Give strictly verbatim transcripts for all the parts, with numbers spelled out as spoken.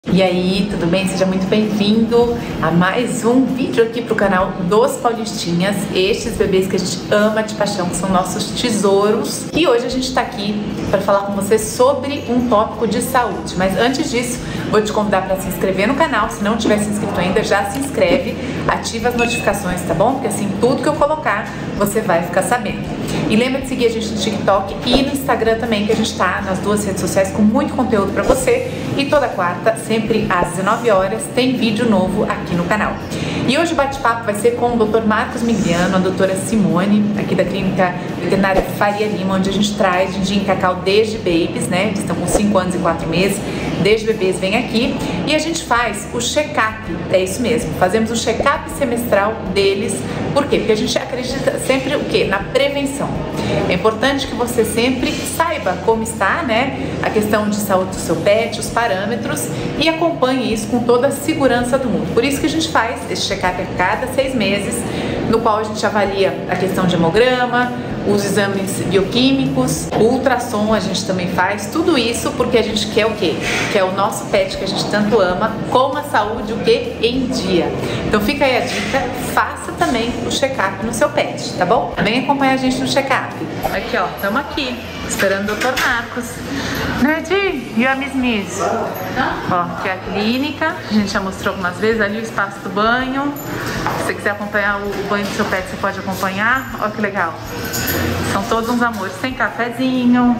E aí, tudo bem? Seja muito bem-vindo a mais um vídeo aqui pro canal dos Paulistinhas. Estes bebês que a gente ama de paixão, que são nossos tesouros. E hoje a gente tá aqui para falar com você sobre um tópico de saúde. Mas antes disso, vou te convidar para se inscrever no canal. Se não tiver se inscrito ainda, já se inscreve, ativa as notificações, tá bom? Porque assim, tudo que eu colocar, você vai ficar sabendo. E lembra de seguir a gente no TikTok e no Instagram também, que a gente tá nas duas redes sociais com muito conteúdo para você. E toda quarta, sempre às dezenove horas, tem vídeo novo aqui no canal. E hoje o bate-papo vai ser com o doutor Marcos Migliano, a doutora Simone, aqui da Clínica Veterinária Faria Lima, onde a gente traz Dindin e Cacau desde babies, né? Eles estão com cinco anos e quatro meses, desde bebês vem aqui. E a gente faz o check-up, é isso mesmo, fazemos o check-up semestral deles. Por quê? Porque a gente acredita sempre o quê? Na prevenção. É importante que você sempre saiba como está, né, a questão de saúde do seu pet, os parâmetros, e acompanhe isso com toda a segurança do mundo. Por isso que a gente faz esse check-up a cada seis meses, no qual a gente avalia a questão de hemograma, os exames bioquímicos, o ultrassom a gente também faz, tudo isso porque a gente quer o quê? Quer o nosso pet que a gente tanto ama, com a saúde o quê? Em dia. Então fica aí a dica, faça também o check-up no seu pet, tá bom? Vem acompanhar a gente no check-up. Aqui ó, estamos aqui, esperando o doutor Marcos. Né, Di? E a Miss Miss? Ó, aqui é a clínica, a gente já mostrou algumas vezes, ali o espaço do banho. Se você quiser acompanhar o banho do seu pet, você pode acompanhar. Ó que legal. São todos uns amores. Tem cafezinho,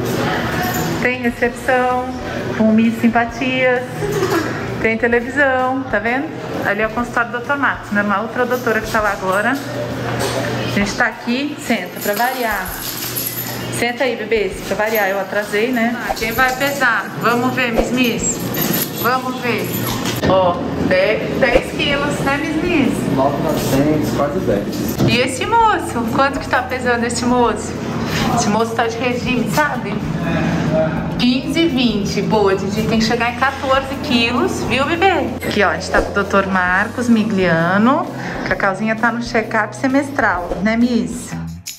tem recepção, com Miss Simpatias, tem televisão, tá vendo? Ali é o consultório do doutor Marcos, né? Uma outra doutora que tá lá agora. A gente tá aqui, senta, pra variar. Senta aí, bebês, pra variar, eu atrasei, né? Quem vai pesar? Vamos ver, Miss Miss. Vamos ver. Ó, dez quilos, né, Miss Miss? nove mil e novecentos, quase dez. E esse moço? Quanto que tá pesando esse moço? Esse moço tá de regime, sabe? quinze, vinte. Boa, Didi, tem que chegar em quatorze quilos, viu, bebê? Aqui, ó, a gente tá com o doutor Marcos Migliano. Cacauzinha tá no check-up semestral, né, Miss?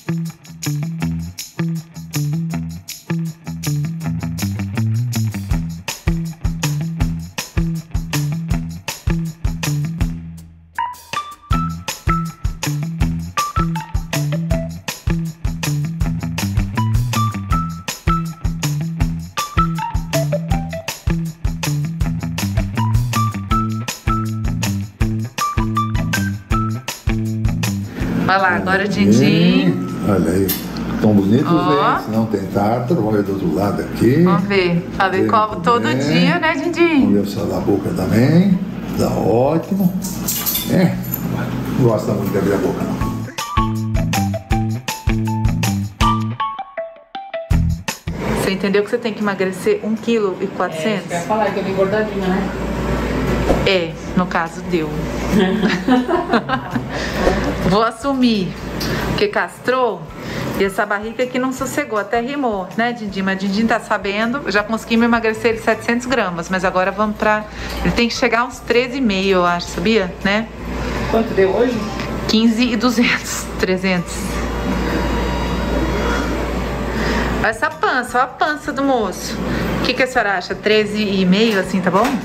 Olha lá, agora o Dindin. Olha aí, tão bonitos os Ó. dentes, não tem tártaro, olha do outro lado aqui. Vamos ver. Falei como todo bem. dia, né, Vamos Dindin? ver o céu da boca também. Tá ótimo. É, não gosta muito de abrir a boca, não. Você entendeu que você tem que emagrecer um vírgula quatro quilos? É, eu ia falar que eu dei engordadinha, né? É, no caso deu. Vou assumir, porque castrou e essa barriga aqui não sossegou, até rimou, né, Dindin? Mas Dindin tá sabendo, eu já consegui me emagrecer ele setecentos gramas, mas agora vamos pra... Ele tem que chegar a uns treze e meio, eu acho, sabia? Né? Quanto deu hoje? quinze e duzentos, trezentos. Olha essa pança, olha a pança do moço. O que, que a senhora acha? treze e meio, assim, tá bom?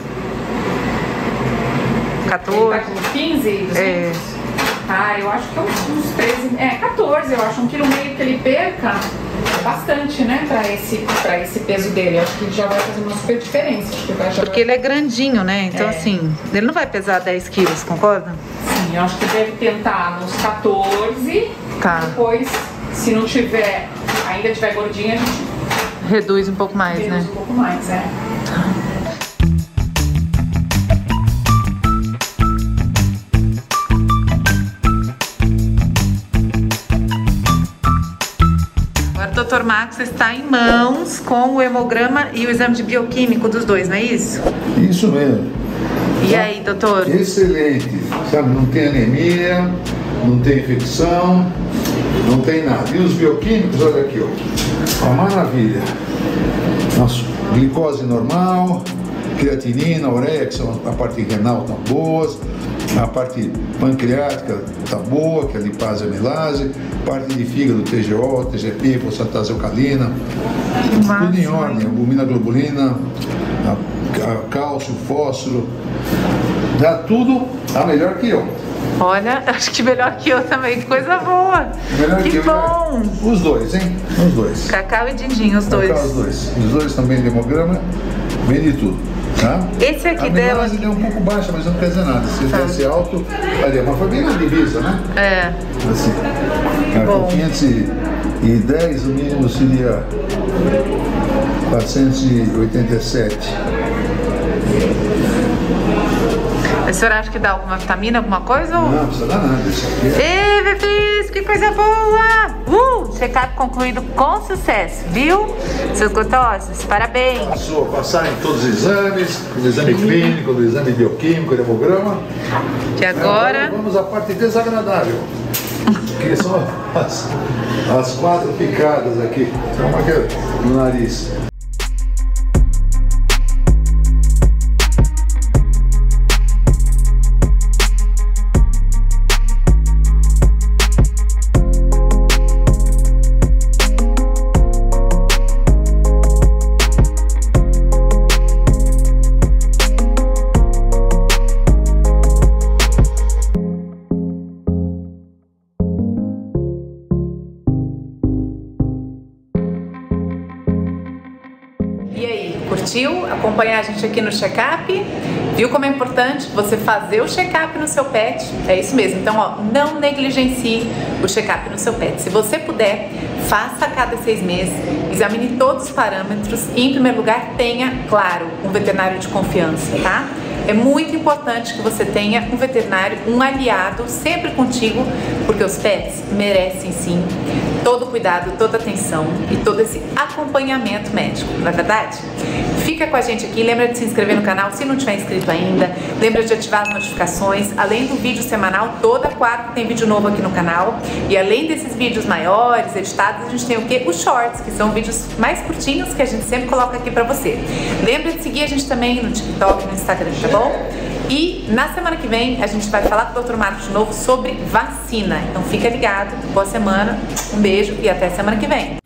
quatorze? Ele tá com quinze? duzentos? É. Ah, eu acho que é uns, uns treze, é, quatorze, eu acho, um quilo e meio que ele perca é bastante, né, pra esse, pra esse peso dele. Eu acho que já vai fazer uma super diferença. Acho que vai, já Porque vai... ele é grandinho, né? Então, É. assim, ele não vai pesar dez quilos, concorda? Sim, eu acho que deve tentar nos quatorze, Tá. depois, se não tiver, ainda tiver gordinha, a gente Reduz um pouco mais, reduz né? um pouco mais, é. Agora o doutor Marcos está em mãos com o hemograma e o exame de bioquímico dos dois, não é isso? Isso mesmo. E aí, doutor? Excelente, sabe, não tem anemia, não tem infecção, não tem nada. E os bioquímicos, olha aqui, ó, uma maravilha. Nossa, glicose normal, creatinina, ureia, que são a parte renal, estão boas. A parte pancreática está boa, que é a lipase e amilase. Parte de fígado, T G O, T G P, fosfatase alcalina. Tudo em ordem, albumina, globulina, cálcio, fósforo, dá tudo a melhor que eu. Olha, acho que melhor que eu também, coisa boa. Melhor que, que bom. Eu, os dois, hein? Os dois. Cacau e Dindim, os dois. Cacau, os dois. Os dois também de hemograma, vem de tudo. Tá? Esse aqui a dela. A deu um pouco baixa, mas não quer dizer nada. Se tivesse tá. alto, ali, mas foi bem na divisa, né? É. Assim. É, com quinhentos e dez, o mínimo seria quatrocentos e oitenta e sete. A senhora acha que dá alguma vitamina, alguma coisa? Ou... Não, não precisa dar nada. Isso aqui é... Ei, bebês, que coisa boa! Uh, check-up concluído com sucesso, viu? Seus gostosos, parabéns! Passou a passar em todos os exames, no exame clínico, no exame bioquímico, no hemograma. E agora... agora vamos à parte desagradável, que são as, as quatro picadas aqui. Uma aqui no nariz. E aí, curtiu acompanhar a gente aqui no check-up? Viu como é importante você fazer o check-up no seu pet? É isso mesmo, então ó, não negligencie o check-up no seu pet. Se você puder, faça a cada seis meses, examine todos os parâmetros e, em primeiro lugar, tenha, claro, um veterinário de confiança, tá? É muito importante que você tenha um veterinário, um aliado sempre contigo, porque os pets merecem sim todo o cuidado, toda a atenção e todo esse acompanhamento médico, não é verdade? Fica com a gente aqui, lembra de se inscrever no canal se não tiver inscrito ainda, lembra de ativar as notificações, além do vídeo semanal, toda quarta tem vídeo novo aqui no canal, e além desses vídeos maiores, editados, a gente tem o quê? Os shorts, que são vídeos mais curtinhos que a gente sempre coloca aqui pra você. Lembra de seguir a gente também no TikTok, no Instagram, tá bom? E na semana que vem a gente vai falar com o doutor Marcos de novo sobre vacina. Então fica ligado, boa semana, um beijo e até semana que vem.